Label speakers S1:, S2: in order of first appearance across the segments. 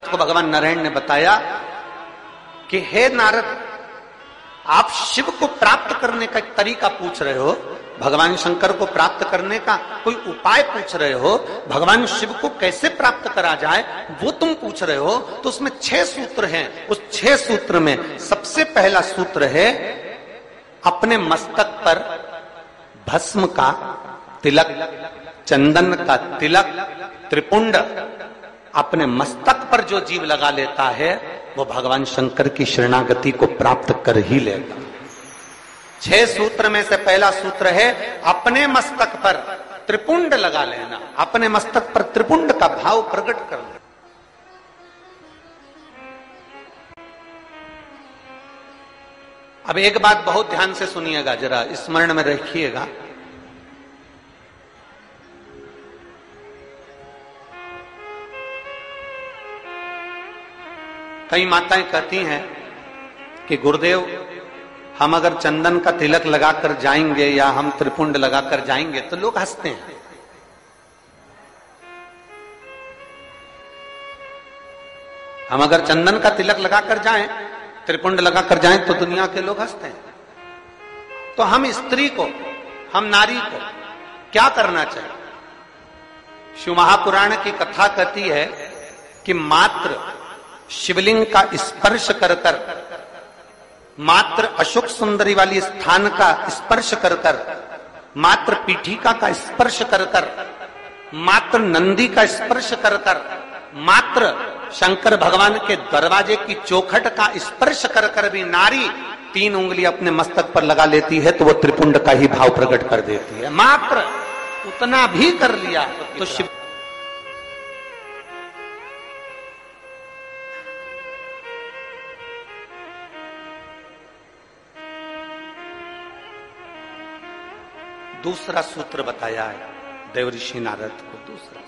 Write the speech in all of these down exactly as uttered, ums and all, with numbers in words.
S1: को भगवान नारायण ने बताया कि हे नारद, आप शिव को प्राप्त करने का एक तरीका पूछ रहे हो, भगवान शंकर को प्राप्त करने का कोई उपाय पूछ रहे हो, भगवान शिव को कैसे प्राप्त करा जाए वो तुम पूछ रहे हो। तो उसमें छह सूत्र हैं। उस छह सूत्र में सबसे पहला सूत्र है अपने मस्तक पर भस्म का तिलक, चंदन का तिलक, त्रिपुंड अपने मस्तक पर जो जीव लगा लेता है वो भगवान शंकर की शरणागति को प्राप्त कर ही लेगा। छह सूत्र में से पहला सूत्र है अपने मस्तक पर त्रिपुंड लगा लेना, अपने मस्तक पर त्रिपुंड का भाव प्रकट कर लेना। अब एक बात बहुत ध्यान से सुनिएगा, जरा स्मरण में रखिएगा। कई माताएं कहती हैं कि गुरुदेव, हम अगर चंदन का तिलक लगाकर जाएंगे या हम त्रिपुंड लगाकर जाएंगे तो लोग हंसते हैं। हम अगर चंदन का तिलक लगाकर जाएं, त्रिपुंड लगाकर जाएं तो दुनिया के लोग हंसते हैं। तो हम स्त्री को, हम नारी को क्या करना चाहिए? शिव महापुराण की कथा कहती है कि मात्र शिवलिंग का स्पर्श कर कर, मात्र अशोक सुंदरी वाली स्थान का स्पर्श कर कर, मात्र पीठिका का स्पर्श कर कर, मात्र नंदी का स्पर्श कर कर, मात्र शंकर भगवान के दरवाजे की चौखट का स्पर्श कर कर भी नारी तीन उंगली अपने मस्तक पर लगा लेती है तो वो त्रिपुंड का ही भाव प्रकट कर देती है। मात्र उतना भी कर लिया तो शिव। दूसरा सूत्र बताया है देवऋषि नारद को। दूसरा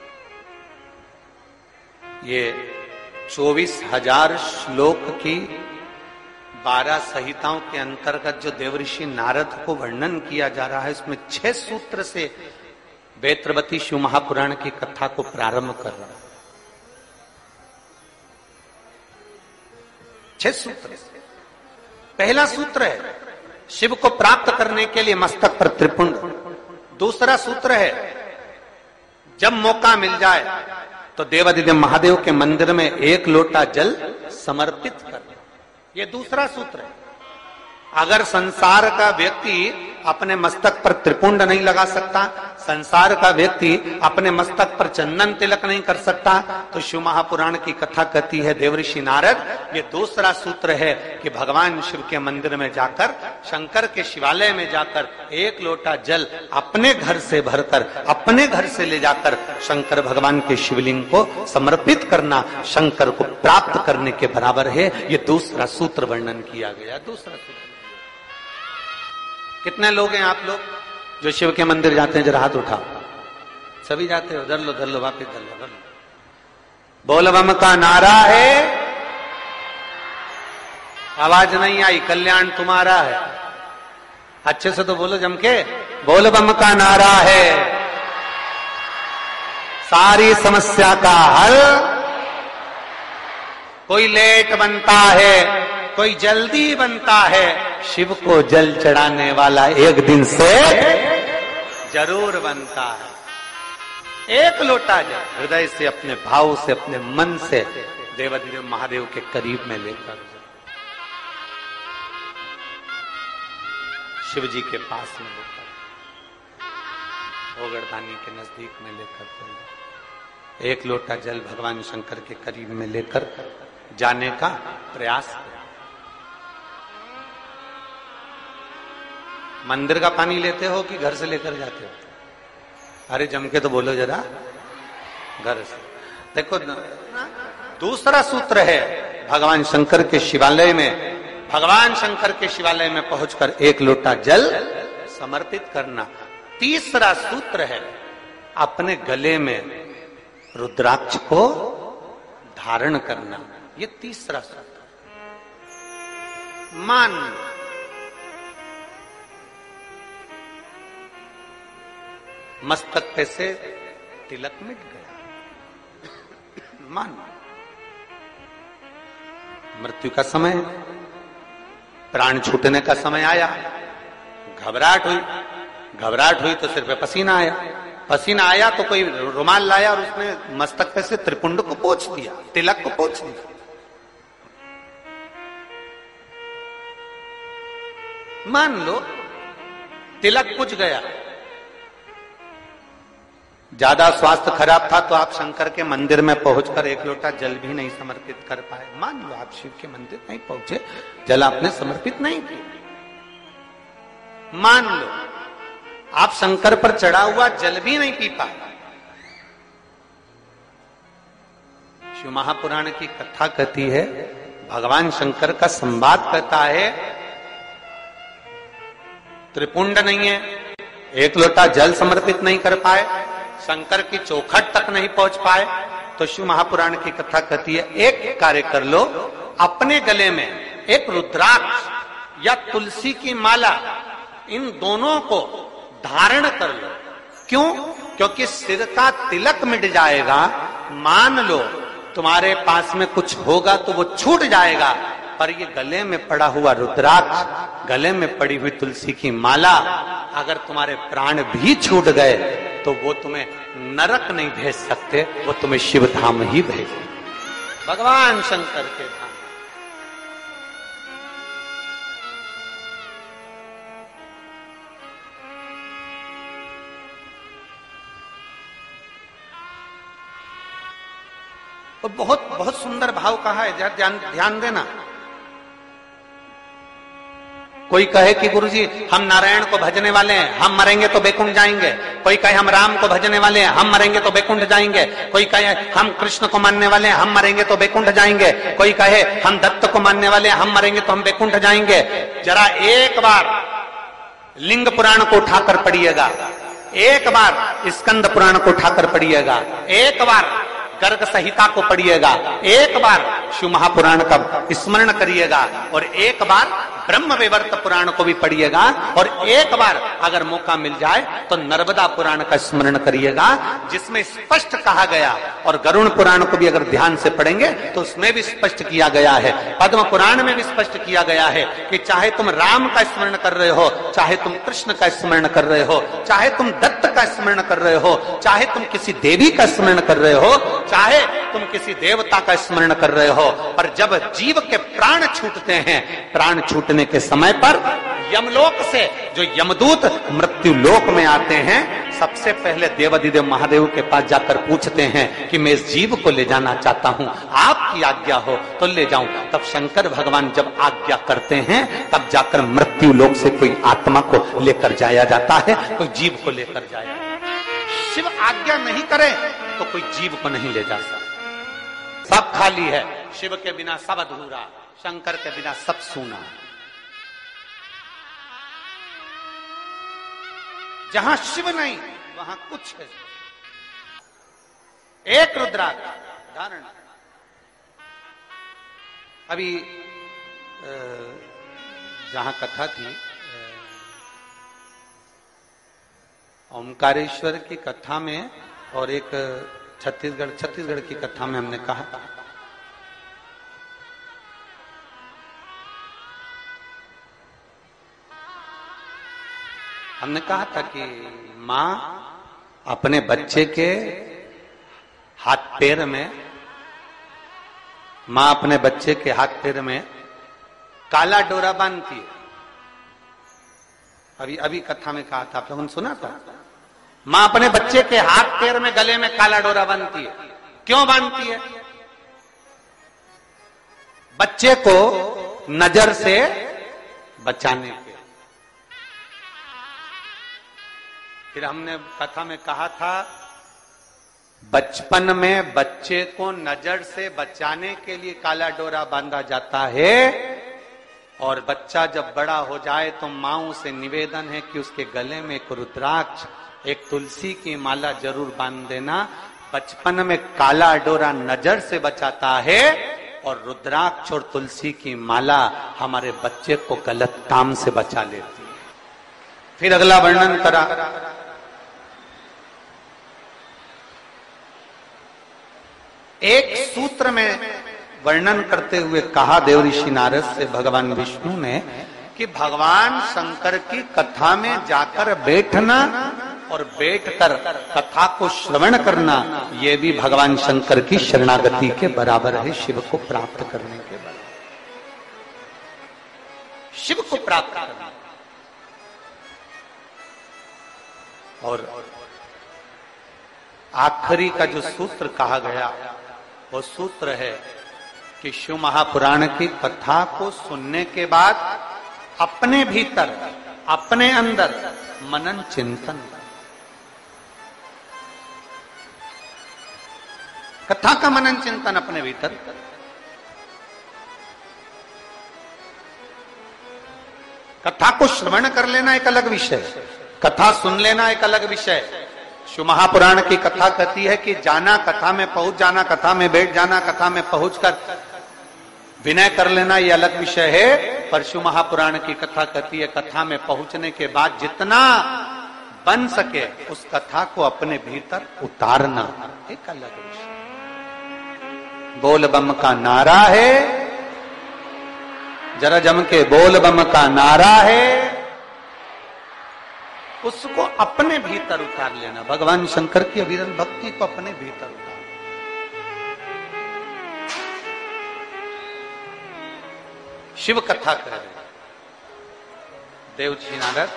S1: ये चौबीस हजार श्लोक की बारह संहिताओं के अंतर्गत जो देवऋषि नारद को वर्णन किया जा रहा है, इसमें छह सूत्र से वेत्रवती शिव महापुराण की कथा को प्रारंभ कर रहा है। छह सूत्र। पहला सूत्र है शिव को प्राप्त करने के लिए मस्तक पर त्रिपुंड। दूसरा सूत्र है जब मौका मिल जाए तो देवादिदेव महादेव के मंदिर में एक लोटा जल समर्पित कर। यह दूसरा सूत्र है। अगर संसार का व्यक्ति अपने मस्तक पर त्रिपुंड नहीं लगा सकता, संसार का व्यक्ति अपने मस्तक पर चंदन तिलक नहीं कर सकता, तो शिव महापुराण की कथा कहती है देवऋषि नारद, ये दूसरा सूत्र है कि भगवान शिव के मंदिर में जाकर, शंकर के शिवालय में जाकर एक लोटा जल अपने घर से भरकर, अपने घर से ले जाकर शंकर भगवान के शिवलिंग को समर्पित करना शंकर को प्राप्त करने के बराबर है। ये दूसरा सूत्र वर्णन किया गया। दूसरा सूत्र। कितने लोग हैं आप लोग जो शिव के मंदिर जाते हैं? जरा हाथ उठाओ। सभी जाते हो? धर लो धर लो वापिस धर लो धर लो। बोल बम का नारा है। आवाज नहीं आई। कल्याण तुम्हारा है। अच्छे से तो बोलो जम के। बोल बम का नारा है। सारी समस्या का हल। कोई लेट बनता है, कोई जल्दी बनता है, शिव को जल चढ़ाने वाला एक दिन से जरूर बनता है। एक लोटा जल हृदय से, अपने भाव से, अपने मन से देवादिदेव महादेव के करीब में लेकर, शिव जी के पास में लेकर, ओगड़दानी के नजदीक में लेकर चले, एक लोटा जल भगवान शंकर के करीब में लेकर जाने का प्रयास करें। मंदिर का पानी लेते हो कि घर से लेकर जाते हो? अरे जम के तो बोलो जरा। घर से। देखो दूसरा सूत्र है भगवान शंकर के शिवालय में, भगवान शंकर के शिवालय में पहुंचकर एक लोटा जल समर्पित करना। तीसरा सूत्र है अपने गले में रुद्राक्ष को धारण करना। ये तीसरा सूत्र। मान मस्तक पे से तिलक मिट गया। मान मृत्यु का समय, प्राण छूटने का समय आया, घबराहट हुई, घबराहट हुई तो सिर पे पसीना आया, पसीना आया तो कोई रुमाल लाया और उसने मस्तक पे से त्रिपुंड को पोंछ दिया, तिलक को पोंछ दिया। मान लो तिलक पुछ गया, ज्यादा स्वास्थ्य खराब था तो आप शंकर के मंदिर में पहुंचकर एक लोटा जल भी नहीं समर्पित कर पाए। मान लो आप शिव के मंदिर नहीं पहुंचे, जल आपने समर्पित नहीं किया। मान लो आप शंकर पर चढ़ा हुआ जल भी नहीं पी पाए। शिव महापुराण की कथा कहती है, भगवान शंकर का संवाद कहता है, त्रिपुंड नहीं है, एक लोटा जल समर्पित नहीं कर पाए, शंकर की चौखट तक नहीं पहुंच पाए, तो शिव महापुराण की कथा कहती है, एक कार्य कर लो, अपने गले में एक रुद्राक्ष या तुलसी की माला, इन दोनों को धारण कर लो। क्यों? क्योंकि सिर का तिलक मिट जाएगा। मान लो तुम्हारे पास में कुछ होगा तो वो छूट जाएगा, पर ये गले में पड़ा हुआ रुद्राक्ष, गले में पड़ी हुई तुलसी की माला, अगर तुम्हारे प्राण भी छूट गए तो वो तुम्हें नरक नहीं भेज सकते, वो तुम्हें शिव धाम ही भेजे, भगवान शंकर के धाम। और बहुत बहुत सुंदर भाव कहा है, ध्यान ध्यान देना। कोई कहे कि गुरुजी हम नारायण को भजने वाले हैं, हम मरेंगे तो बैकुंठ जाएंगे। कोई कहे हम राम को भजने वाले हैं, हम मरेंगे तो बैकुंठ जाएंगे। कोई कहे हम कृष्ण को मानने वाले हैं, हम मरेंगे तो बैकुंठ जाएंगे। कोई कहे हम दत्त को मानने वाले हैं, हम मरेंगे तो हम बैकुंठ जाएंगे। जरा एक बार लिंग पुराण को उठाकर पढ़िएगा, एक बार स्कंद पुराण को उठाकर पढ़िएगा, एक बार गर्ग संहिता को पढ़िएगा, एक बार शिव महापुराण का स्मरण करिएगा, और एक बार ब्रह्म विवर्त पुराण को भी पढ़िएगा, और एक बार अगर मौका मिल जाए तो नर्मदा पुराण का स्मरण करिएगा, जिसमें स्पष्ट कहा गया, और गरुण पुराण को भी अगर ध्यान से पढ़ेंगे तो उसमें भी स्पष्ट किया गया है, पद्म पुराण में भी स्पष्ट किया गया है कि चाहे तुम राम का स्मरण कर रहे हो, चाहे तुम कृष्ण का स्मरण कर रहे हो, चाहे तुम दत्त का स्मरण कर रहे हो, चाहे तुम किसी देवी का स्मरण कर रहे हो, चाहे तुम किसी देवता का स्मरण कर रहे हो, पर जब जीव के प्राण छूटते हैं, प्राण छूटने के समय पर यमलोक से जो यमदूत मृत्यु लोक में आते हैं, सबसे पहले देवाधिदेव महादेव के पास जाकर पूछते हैं कि मैं इस जीव को ले जाना चाहता हूं, आपकी आज्ञा हो तो ले जाऊं। तब शंकर भगवान जब आज्ञा करते हैं, तब जाकर मृत्यु लोक से कोई आत्मा को लेकर जाया जाता है, कोई जीव को लेकर जाया जाता है। शिव आज्ञा नहीं करे तो कोई जीव को नहीं ले जा सकता। सब खाली है, शिव के बिना सब अधूरा, शंकर के बिना सब सूना। जहां शिव नहीं वहां कुछ है। एक रुद्राक्ष धारण। अभी जहां कथा थी, ओमकारेश्वर की कथा में और एक छत्तीसगढ़ छत्तीसगढ़ की कथा में हमने कहा हमने कहा था कि मां अपने बच्चे के हाथ पैर में मां अपने बच्चे के हाथ पैर में काला डोरा बांधती है। अभी अभी कथा में कहा था, आप लोगों ने सुना था। मां अपने बच्चे के हाथ पैर में गले में काला डोरा बांधती है। क्यों बांधती है? बच्चे को नजर से बचाने के। फिर हमने कथा में कहा था, बचपन में बच्चे को नजर से बचाने के लिए काला डोरा बांधा जाता है, और बच्चा जब बड़ा हो जाए तो मां से निवेदन है कि उसके गले में एक रुद्राक्ष, एक तुलसी की माला जरूर बांध देना। बचपन में काला डोरा नजर से बचाता है, और रुद्राक्ष और तुलसी की माला हमारे बच्चे को गलत काम से बचा लेती है। फिर अगला वर्णन करा, एक सूत्र में वर्णन करते हुए कहा देव ऋषि नारद से भगवान विष्णु ने कि भगवान शंकर की कथा में जाकर बैठना और बैठकर कथा को श्रवण करना, यह भी भगवान शंकर की शरणागति के बराबर है, शिव को प्राप्त करने के बराबर। शिव को प्राप्त करना। और आखिरी का जो सूत्र कहा गया वो सूत्र है कि शिव महापुराण की कथा को सुनने के बाद अपने भीतर, अपने अंदर मनन चिंतन, कथा का मनन चिंतन अपने भीतर। कथा को श्रवण कर लेना एक अलग विषय, कथा सुन लेना एक अलग विषय। शिव महापुराण की कथा कहती है कि जाना, कथा में पहुंच जाना, कथा में बैठ जाना, कथा में पहुंचकर विनय कर लेना, ये अलग विषय है। पर शिव महापुराण की कथा कहती है कथा में पहुंचने के बाद जितना बन सके उस कथा को अपने भीतर उतारना एक अलग विषय। बोल बम का नारा है, जरा जम के बोल बम का नारा है, उसको अपने भीतर उतार लेना। भगवान शंकर की अविरल भक्ति को अपने भीतर उतार। शिव कथा कर रहे देव जी नारद,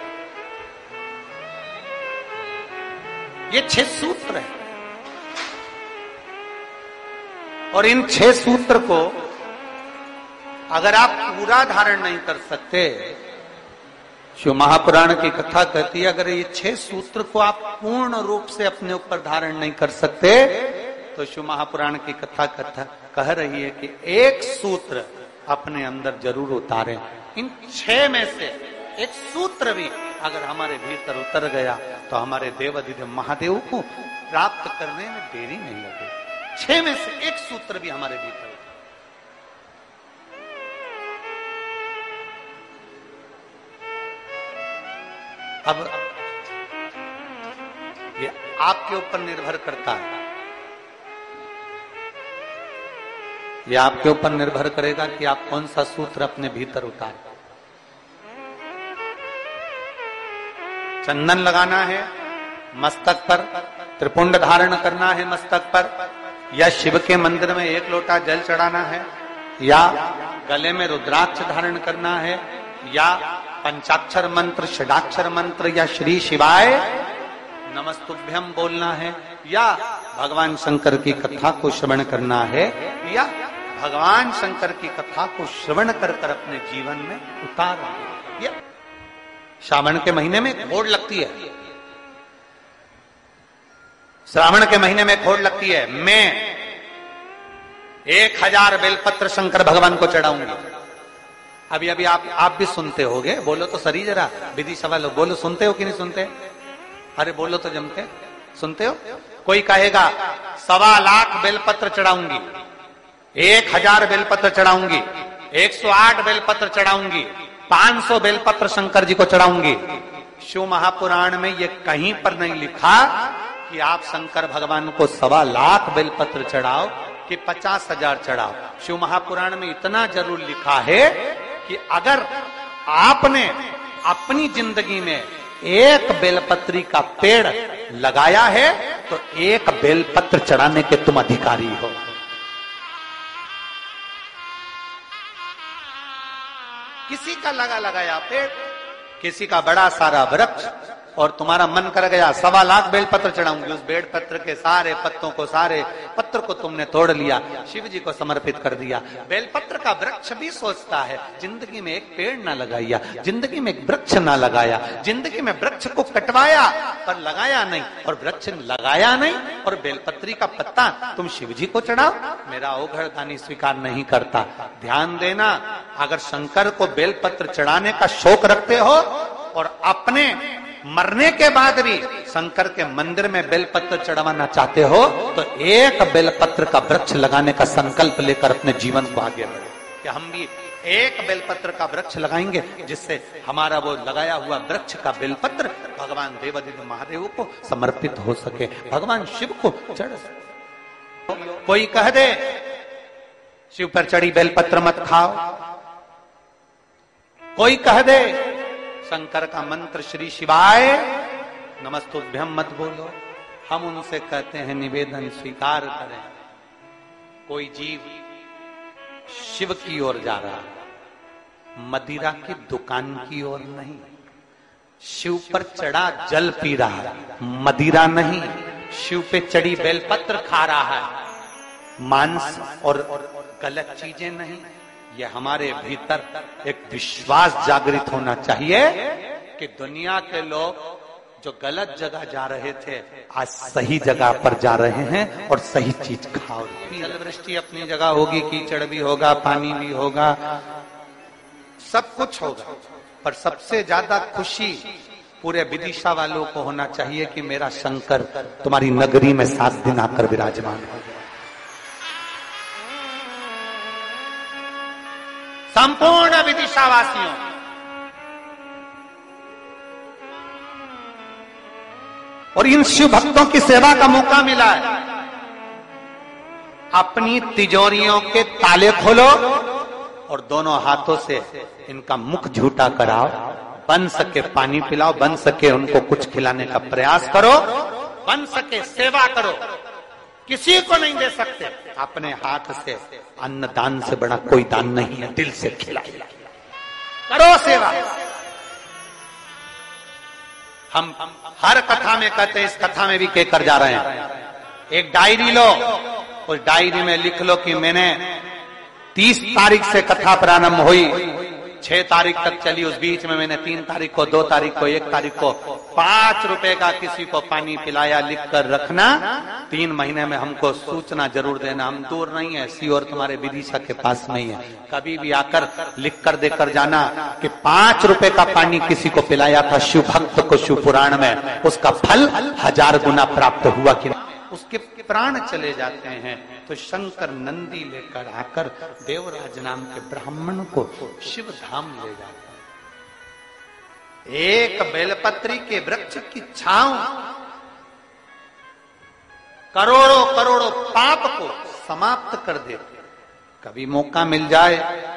S1: ये छह सूत्र है और इन छह सूत्र को अगर आप पूरा धारण नहीं कर सकते, शिव महापुराण की कथा कहती है अगर ये छह सूत्र को आप पूर्ण रूप से अपने ऊपर धारण नहीं कर सकते तो शिव महापुराण की कथा कथा कह रही है कि एक सूत्र अपने अंदर जरूर उतारें। इन छह में से एक सूत्र भी अगर हमारे भीतर उतर गया तो हमारे देवाधिदेव महादेव को प्राप्त करने में देरी नहीं लगे। छह में से एक सूत्र भी हमारे भीतर। अब ये आपके ऊपर निर्भर करता है, ये आपके ऊपर निर्भर करेगा कि आप कौन सा सूत्र अपने भीतर उतारें। चंदन लगाना है मस्तक पर, त्रिपुंड धारण करना है मस्तक पर, या शिव के मंदिर में एक लोटा जल चढ़ाना है, या गले में रुद्राक्ष धारण करना है, या पंचाक्षर मंत्र, षडाक्षर मंत्र, या श्री शिवाय नमस्तुभ्यम बोलना है, या भगवान शंकर की कथा को श्रवण करना है, या भगवान शंकर की कथा को श्रवण कर कर अपने जीवन में उतारना है। श्रावण के महीने में खोड़ लगती है, श्रावण के महीने में खोड़ लगती है। मैं एक हजार बेलपत्र शंकर भगवान को चढ़ाऊंगी। अभी अभी आप आप भी सुनते होगे, बोलो तो सही जरा, विधि सवाल बोलो, सुनते हो कि नहीं सुनते? अरे बोलो तो जमते, सुनते हो? कोई कहेगा सवा लाख बेलपत्र चढ़ाऊंगी, एक हजार बेलपत्र चढ़ाऊंगी, एक सौ आठ बेलपत्र चढ़ाऊंगी, पांच सौ बेलपत्र शंकर जी को चढ़ाऊंगी। शिव महापुराण में ये कहीं पर नहीं लिखा कि आप शंकर भगवान को सवा लाख बेलपत्र चढ़ाओ कि पचास हजार चढ़ाओ। शिव महापुराण में इतना जरूर लिखा है कि अगर आपने अपनी जिंदगी में एक बेलपत्री का पेड़ लगाया है तो एक बेलपत्र चढ़ाने के तुम अधिकारी हो। किसी का लगा लगाया पेड़, किसी का बड़ा सारा वृक्ष, और तुम्हारा मन कर गया सवा लाख बेलपत्र चढ़ाऊंगी, उस बेल पत्र के सारे पत्तों को, सारे पत्र को तुमने तोड़ लिया, शिव जी को समर्पित कर दिया। बेलपत्र का वृक्ष भी सोचता है जिंदगी में एक पेड़ ना लगाया, जिंदगी में एक वृक्ष ना लगाया, जिंदगी में वृक्ष को कटवाया पर लगाया नहीं, और वृक्ष लगाया नहीं और बेलपत्री का पत्ता तुम शिव जी को चढ़ाओ। मेरा ओघड़ दानी स्वीकार नहीं करता। ध्यान देना, अगर शंकर को बेलपत्र चढ़ाने का शौक रखते हो और अपने मरने के बाद भी शंकर के मंदिर में बेलपत्र चढ़वाना चाहते हो तो एक बेलपत्र का वृक्ष लगाने का संकल्प लेकर अपने जीवन को आगे बढ़े कि हम भी एक बेलपत्र का वृक्ष लगाएंगे जिससे हमारा वो लगाया हुआ वृक्ष का बेलपत्र भगवान देवाधिदेव महादेव को समर्पित हो सके, भगवान शिव को चढ़ सके। कोई कह दे शिव पर चढ़ी बेलपत्र मत खाओ। कोई कह दे शंकर का मंत्र श्री शिवाय नमस्तुभ्यम मत बोलो, हम उनसे कहते हैं निवेदन स्वीकार करें। कोई जीव शिव की ओर जा रहा है, मदिरा की दुकान की ओर नहीं। शिव पर चढ़ा जल पी रहा है, मदिरा नहीं। शिव पे चढ़ी बेलपत्र खा रहा है, मांस और गलत चीजें नहीं। ये हमारे भीतर एक विश्वास जागृत होना चाहिए कि दुनिया के लोग जो गलत जगह जा रहे थे आज सही जगह पर जा रहे हैं और सही चीज खाओ। जल वृष्टि अपनी जगह होगी, कीचड़ भी होगा, पानी भी होगा, सब कुछ होगा, पर सबसे ज्यादा खुशी पूरे विदिशा वालों को होना चाहिए कि मेरा शंकर तुम्हारी नगरी में सात दिन आकर विराजमान हो। संपूर्ण विदिशावासियों, और इन शिव भक्तों की सेवा का मौका मिला है। अपनी तिजोरियों के ताले खोलो और दोनों हाथों से इनका मुख झूठा कराओ, बन सके पानी पिलाओ, बन सके उनको कुछ खिलाने का प्रयास करो, बन सके सेवा करो। किसी को नहीं दे सकते, अपने हाथ से अन्न दान से बड़ा कोई दान नहीं है। दिल से खिलाओ, करो सेवा। हम हर कथा में कहते हैं, इस कथा में भी कहकर जा रहे हैं, एक डायरी लो, उस डायरी में लिख लो कि मैंने तीस तारीख से कथा प्रारंभ हुई, छह तारीख तक चली, उस बीच में मैंने तीन तारीख को, दो तारीख को, एक तारीख को पांच रुपए का किसी को पानी पिलाया, लिख कर रखना। तीन महीने में हमको सूचना जरूर देना। हम दूर नहीं है, सीओर तुम्हारे विदिशा के पास नहीं है, कभी भी आकर लिख कर देकर जाना कि पांच रुपए का पानी किसी को पिलाया था शिव भक्त को शिव पुराण में, उसका फल हजार गुना प्राप्त हुआ कि उसके प्राण चले जाते हैं। तो शंकर नंदी लेकर आकर देवराज नाम के ब्राह्मण को शिव धाम ले जाता है। एक बेलपत्री के वृक्ष की छांव करोड़ों करोड़ों पाप को समाप्त कर देते। कभी मौका मिल जाए,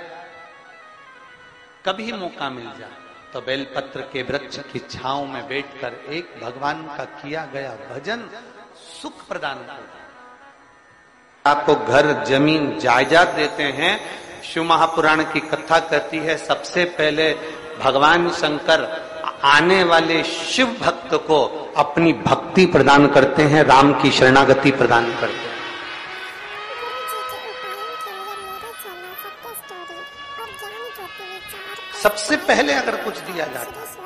S1: कभी मौका मिल जाए तो बेलपत्र के वृक्ष की छांव में बैठकर एक भगवान का किया गया भजन सुख प्रदान करता। आपको घर जमीन जायदाद देते हैं। शिव महापुराण की कथा कहती है सबसे पहले भगवान शंकर आने वाले शिव भक्त को अपनी भक्ति प्रदान करते हैं, राम की शरणागति प्रदान करते हैं। सबसे पहले अगर कुछ दिया जाता